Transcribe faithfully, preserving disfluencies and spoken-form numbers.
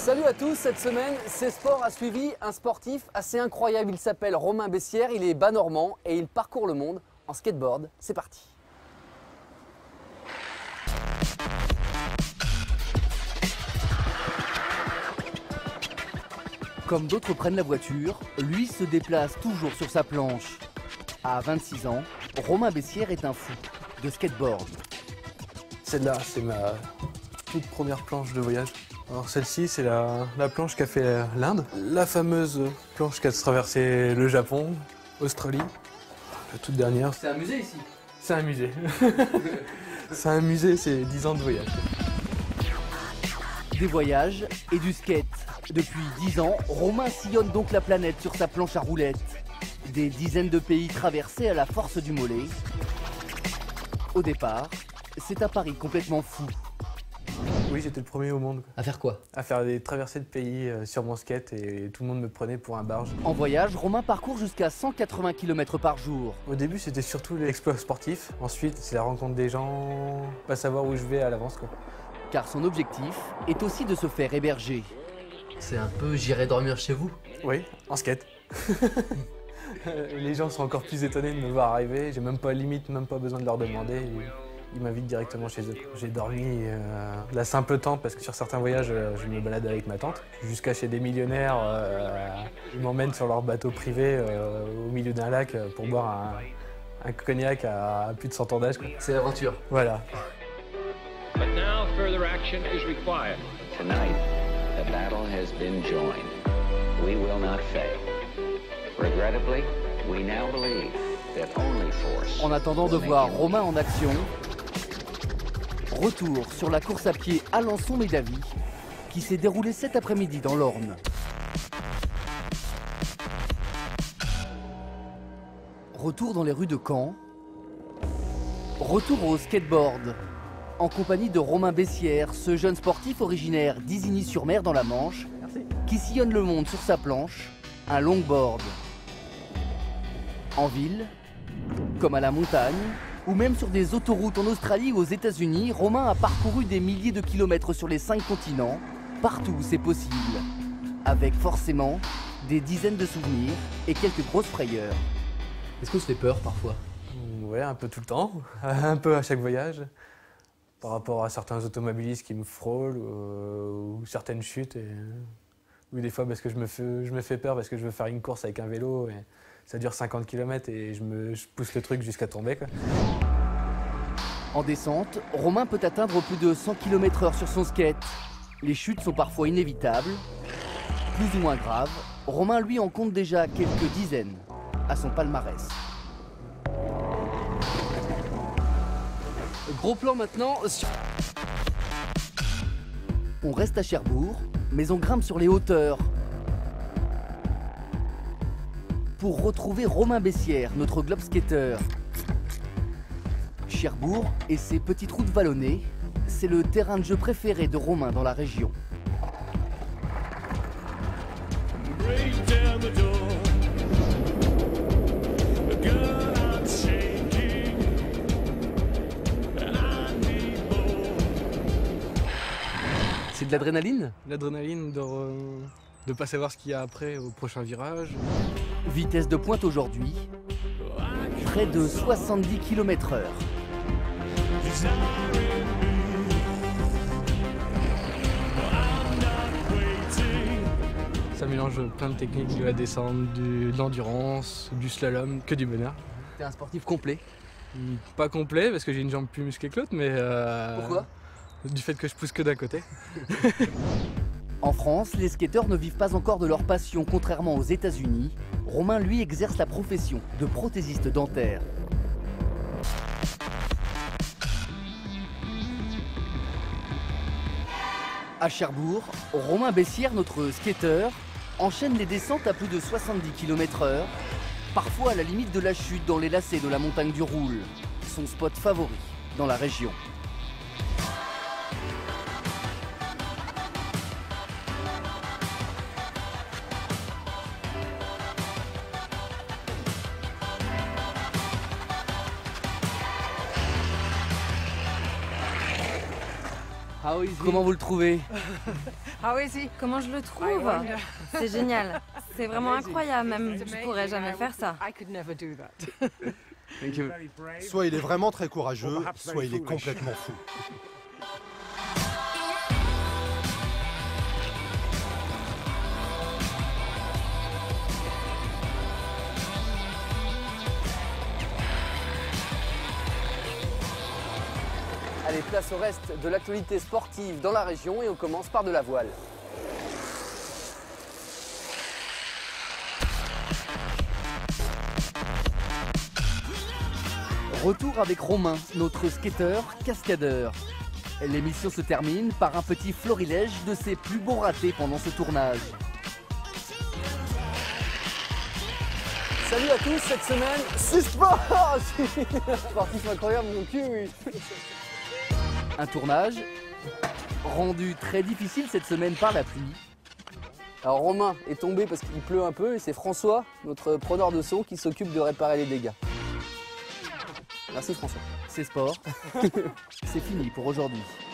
Salut à tous, cette semaine, C'est Sport a suivi un sportif assez incroyable. Il s'appelle Romain Bessières, il est bas normand et il parcourt le monde en skateboard. C'est parti. Comme d'autres prennent la voiture, lui se déplace toujours sur sa planche. À vingt-six ans, Romain Bessières est un fou de skateboard. Celle-là, c'est ma toute première planche de voyage. Alors celle-ci, c'est la, la planche qu'a fait l'Inde. La fameuse planche qui a traversé le Japon, Australie. La toute dernière. C'est un musée ici. C'est un musée. C'est un musée, c'est dix ans de voyage. Des voyages et du skate. Depuis dix ans, Romain sillonne donc la planète sur sa planche à roulettes. Des dizaines de pays traversés à la force du mollet. Au départ, c'est un pari complètement fou. Oui, j'étais le premier au monde. À faire quoi? À faire des traversées de pays sur mon skate et tout le monde me prenait pour un barge. En voyage, Romain parcourt jusqu'à cent quatre-vingts kilomètres par jour. Au début, c'était surtout l'exploit sportif. Ensuite, c'est la rencontre des gens, pas savoir où je vais à l'avance, quoi. Car son objectif est aussi de se faire héberger. C'est un peu j'irai dormir chez vous. Oui, en skate. Les gens sont encore plus étonnés de me voir arriver. J'ai même pas limite, même pas besoin de leur demander. Ils m'invitent directement chez eux. J'ai dormi euh, de la simple tente parce que sur certains voyages, euh, je me balade avec ma tante. Jusqu'à chez des millionnaires, euh, ils m'emmènent sur leur bateau privé euh, au milieu d'un lac pour boire un, un cognac à plus de cent ans d'âge. C'est l'aventure. Voilà. But now further action is required. Tonight, the battle has been joined. We will not fail. Regrettably, we now believe that only force. En attendant de voir Romain en action, retour sur la course à pied Alençon-Médavy qui s'est déroulée cet après-midi dans l'Orne. Retour dans les rues de Caen. Retour au skateboard. En compagnie de Romain Bessières, ce jeune sportif originaire d'Isigny-sur-Mer dans la Manche, qui sillonne le monde sur sa planche, un longboard. En ville, comme à la montagne, ou même sur des autoroutes en Australie ou aux États-Unis, Romain a parcouru des milliers de kilomètres sur les cinq continents, partout où c'est possible, avec forcément des dizaines de souvenirs et quelques grosses frayeurs. Est-ce qu'on se fait peur parfois? Ouais, un peu tout le temps, un peu à chaque voyage. Par rapport à certains automobilistes qui me frôlent euh, ou certaines chutes. Et, ou des fois parce que je me, fais, je me fais peur parce que je veux faire une course avec un vélo et ça dure cinquante kilomètres et je, me, je pousse le truc jusqu'à tomber, quoi. En descente, Romain peut atteindre plus de cent kilomètres heure sur son skate. Les chutes sont parfois inévitables, plus ou moins graves. Romain, lui, en compte déjà quelques dizaines à son palmarès. Gros plan maintenant. On reste à Cherbourg, mais on grimpe sur les hauteurs pour retrouver Romain Bessières, notre globe skater. Cherbourg et ses petites routes vallonnées, c'est le terrain de jeu préféré de Romain dans la région. C'est de l'adrénaline? L'adrénaline de ne pas savoir ce qu'il y a après au prochain virage. Vitesse de pointe aujourd'hui, près de soixante-dix kilomètres heure. Ça mélange plein de techniques, de la descente, de l'endurance, du slalom, que du bonheur. T'es un sportif complet. Pas complet parce que j'ai une jambe plus musclée que l'autre, mais... Euh, Pourquoi? Du fait que je pousse que d'un côté. En France, les skateurs ne vivent pas encore de leur passion, contrairement aux États-Unis. Romain, lui, exerce la profession de prothésiste dentaire. À Cherbourg, Romain Bessières, notre skateur, enchaîne les descentes à plus de soixante-dix kilomètres heure, parfois à la limite de la chute dans les lacets de la montagne du Roule, son spot favori dans la région. Comment vous le trouvez? Comment je le trouve? C'est génial. C'est vraiment incroyable même. Je pourrais jamais faire ça. Soit il est vraiment très courageux, soit il est complètement fou. Allez, place au reste de l'actualité sportive dans la région et on commence par de la voile. Retour avec Romain, notre skateur cascadeur. L'émission se termine par un petit florilège de ses plus beaux ratés pendant ce tournage. Salut à tous, cette semaine, c'est sport. Sportif incroyable, mon cul, oui. Un tournage rendu très difficile cette semaine par la pluie. Alors Romain est tombé parce qu'il pleut un peu et c'est François, notre preneur de son, qui s'occupe de réparer les dégâts. Merci François. C'est sport. C'est fini pour aujourd'hui.